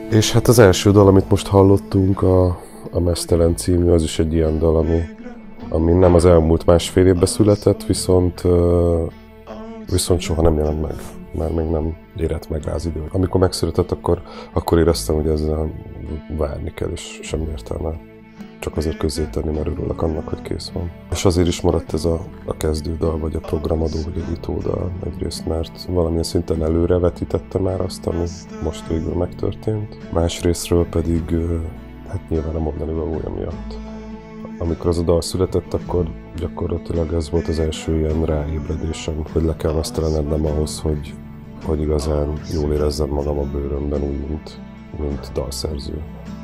És hát az első dal, amit most hallottunk, a Meztelen című, az is egy ilyen dal, ami nem az elmúlt másfél évben született, viszont soha nem jelent meg. Már még nem érett meg rá az idő. Amikor megszületett, akkor éreztem, hogy ezzel várni kell, és semmi értelme. Csak azért közzétenni, mert örülök annak, hogy kész van. És azért is maradt ez a kezdődal, vagy a programadó, vagy a nyitódal egyrészt, mert valamilyen szinten előrevetítette már azt, ami most végül megtörtént. Másrésztről pedig hát nyilván a mondani valója miatt. Amikor az a dal született, akkor gyakorlatilag ez volt az első ilyen ráébredésem, hogy le kell meztelenednem ahhoz, hogy igazán jól érezzem magam a bőrömben, úgy, mint dalszerző.